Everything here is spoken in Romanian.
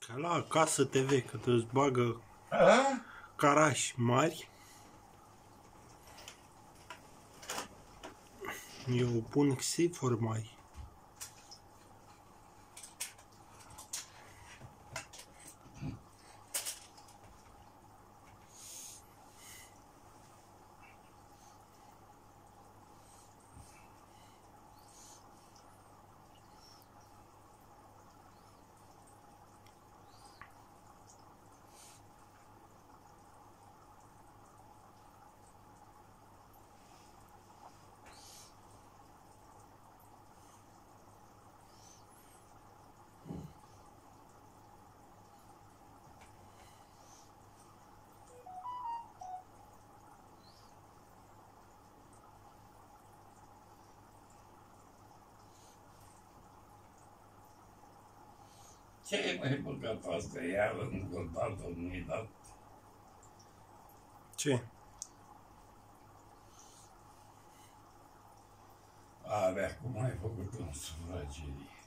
Ca la Casă TV, că te-ți bagă carași mari. Eu pun xifor mai. Ce ai mai băgat asta? Iară nu dat, nu-i dat. Ce? Alea, cum ai făcut în sufragerie?